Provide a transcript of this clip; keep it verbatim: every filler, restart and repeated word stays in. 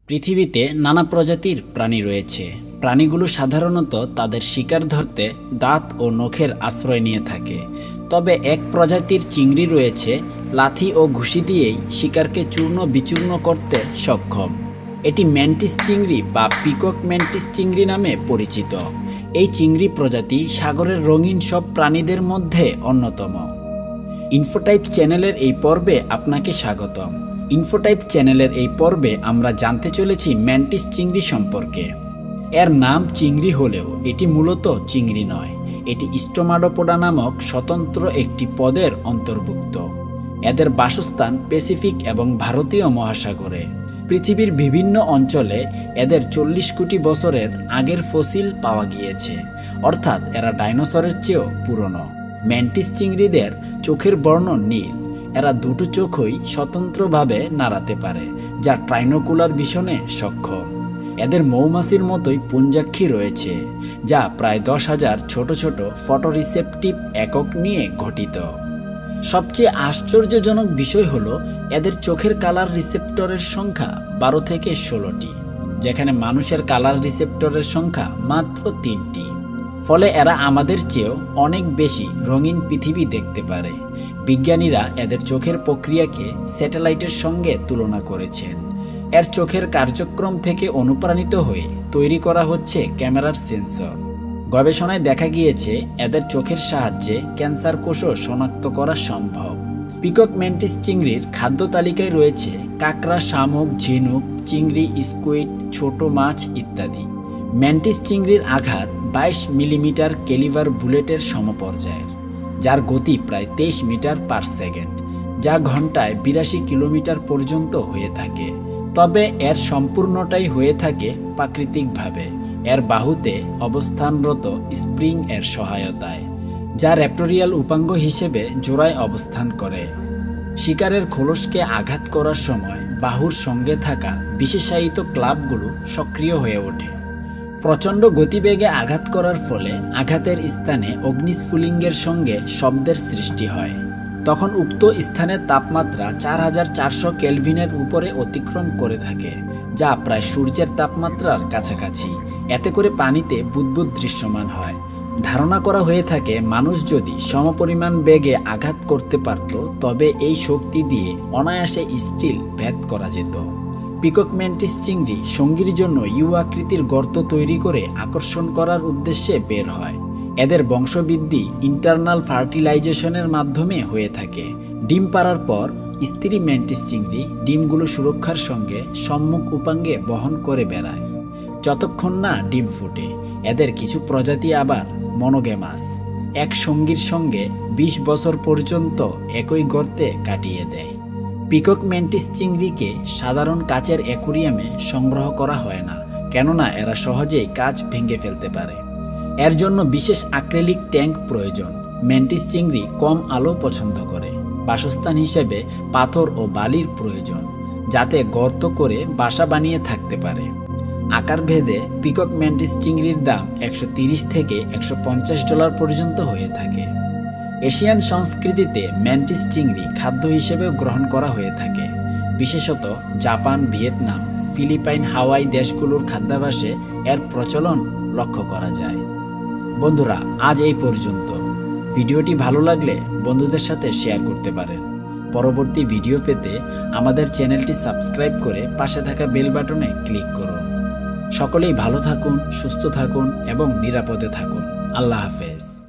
পৃথিবীতে নানা প্রজাতির প্রাণী রয়েছে। প্রাণীগুলো সাধারণত তাদের শিকার ধরতে দাঁত ও নখের আশ্রয় নিয়ে থাকে। তবে এক প্রজাতির চিংড়ি রয়েছে লাথি ও ঘুষি দিয়েই শিকারকে চূর্ণ বিচূর্ণ করতে সক্ষম। এটি ম্যান্টিস চিংড়ি বা পিকক ম্যান্টিস চিংড়ি নামে পরিচিত। এই চিংড়ি প্রজাতি সাগরের রঙিন সব প্রাণীদের মধ্যে অন্যতম। ইনফোটাইপ চ্যানেলের এই পর্বে আপনাকে স্বাগতম। ইনফোটাইপ চ্যানেলের এই পর্বে আমরা জানতে চলেছি ম্যান্টিস চিংড়ি সম্পর্কে। এর নাম চিংড়ি হলেও এটি মূলত চিংড়ি নয়, এটি স্টোমাটোপোডা নামক স্বতন্ত্র একটি পদের অন্তর্ভুক্ত। এদের বাসস্থান প্যাসিফিক এবং ভারতীয় মহাসাগরে। পৃথিবীর বিভিন্ন অঞ্চলে এদের চল্লিশ কোটি বছরের আগের ফসিল পাওয়া গিয়েছে, অর্থাৎ এরা ডাইনোসরের চেয়েও পুরনো। ম্যান্টিস চিংড়িদের চোখের বর্ণ নীল। এরা দুটো চোখই স্বতন্ত্রভাবে নাড়াতে পারে, যা ট্রাইনোকুলার ভিশনে সক্ষম। এদের মৌমাছির মতোই পুঞ্জাক্ষী রয়েছে, যা প্রায় দশ হাজার ছোট ছোট ফটোরিসেপটিভ একক নিয়ে গঠিত। সবচেয়ে আশ্চর্যজনক বিষয় হলো এদের চোখের কালার রিসেপ্টরের সংখ্যা বারো থেকে ষোলোটি, যেখানে মানুষের কালার রিসেপ্টরের সংখ্যা মাত্র তিনটি। ফলে এরা আমাদের চেয়েও অনেক বেশি রঙিন পৃথিবী দেখতে পারে। বিজ্ঞানীরা এদের চোখের প্রক্রিয়াকে স্যাটেলাইটের সঙ্গে তুলনা করেছেন। এর চোখের কার্যক্রম থেকে অনুপ্রাণিত হয়ে তৈরি করা হচ্ছে ক্যামেরার সেন্সর। গবেষণায় দেখা গিয়েছে এদের চোখের সাহায্যে ক্যান্সার কোষও শনাক্ত করা সম্ভব। পিকক ম্যান্টিস চিংড়ির খাদ্য তালিকায় রয়েছে কাঁকড়া, শামুক, ঝিনুক, চিংড়ি, স্কুইড, ছোট মাছ ইত্যাদি। ম্যান্টিস চিংড়ির আঘাত বাইশ মিলিমিটার ক্যালিভার বুলেটের সমপর্যায়ের, যার গতি প্রায় তেইশ মিটার পার সেকেন্ড, যা ঘন্টায় বিরাশি কিলোমিটার পর্যন্ত হয়ে থাকে। তবে এর সম্পূর্ণটাই হয়ে থাকে প্রাকৃতিকভাবে এর বাহুতে অবস্থানরত স্প্রিং এর সহায়তায়, যা র্যাপ্টোরিয়াল উপাঙ্গ হিসেবে জোড়ায় অবস্থান করে। শিকারের খোলসকে আঘাত করার সময় বাহুর সঙ্গে থাকা বিশেষায়িত ক্লাবগুলো সক্রিয় হয়ে ওঠে। প্রচণ্ড গতিবেগে আঘাত করার ফলে আঘাতের স্থানে অগ্নিস্ফুলিঙ্গের সঙ্গে শব্দের সৃষ্টি হয়। তখন উক্ত স্থানের তাপমাত্রা চার হাজার চারশো কেলভিনের উপরে অতিক্রম করে থাকে, যা প্রায় সূর্যের তাপমাত্রার কাছাকাছি। এতে করে পানিতে বুদবুদ দৃশ্যমান হয়। ধারণা করা হয়ে থাকে মানুষ যদি সমপরিমাণ বেগে আঘাত করতে পারত, তবে এই শক্তি দিয়ে অনায়াসে স্টিল ভেদ করা যেত। পিকক ম্যান্টিস চিংড়ি সঙ্গীর জন্য ইউ আকৃতির গর্ত তৈরি করে আকর্ষণ করার উদ্দেশ্যে বের হয়। এদের বংশবৃদ্ধি ইন্টারনাল ফার্টিলাইজেশনের মাধ্যমে হয়ে থাকে। ডিম পাড়ার পর স্ত্রী ম্যান্টিস চিংড়ি ডিমগুলো সুরক্ষার সঙ্গে সম্মুখ উপাঙ্গে বহন করে বেড়ায়, যতক্ষণ না ডিম ফুটে। এদের কিছু প্রজাতি আবার মনোগ্যামাস, এক সঙ্গীর সঙ্গে বিশ বছর পর্যন্ত একই গর্তে কাটিয়ে দেয়। পিকক ম্যান্টিস চিংড়িকে সাধারণ কাচের অ্যাকুরিয়ামে সংগ্রহ করা হয় না, কেননা এরা সহজেই কাচ ভেঙে ফেলতে পারে। এর জন্য বিশেষ অ্যাক্রিলিক ট্যাঙ্ক প্রয়োজন। ম্যান্টিস চিংড়ি কম আলো পছন্দ করে। বাসস্থান হিসেবে পাথর ও বালির প্রয়োজন, যাতে গর্ত করে বাসা বানিয়ে থাকতে পারে। আকার ভেদে পিকক ম্যান্টিস চিংড়ির দাম একশো তিরিশ থেকে একশো পঞ্চাশ ডলার পর্যন্ত হয়ে থাকে। এশিয়ান সংস্কৃতিতে ম্যান্টিস চিংড়ি খাদ্য হিসেবেও গ্রহণ করা হয়ে থাকে। বিশেষত জাপান, ভিয়েতনাম, ফিলিপাইন, হাওয়াই দেশগুলোর খাদ্যাভ্যাসে এর প্রচলন লক্ষ্য করা যায়। বন্ধুরা, আজ এই পর্যন্ত। ভিডিওটি ভালো লাগলে বন্ধুদের সাথে শেয়ার করতে পারেন। পরবর্তী ভিডিও পেতে আমাদের চ্যানেলটি সাবস্ক্রাইব করে পাশে থাকা বেল বাটনে ক্লিক করুন। সকলেই ভালো থাকুন, সুস্থ থাকুন এবং নিরাপদে থাকুন। আল্লাহ হাফেজ।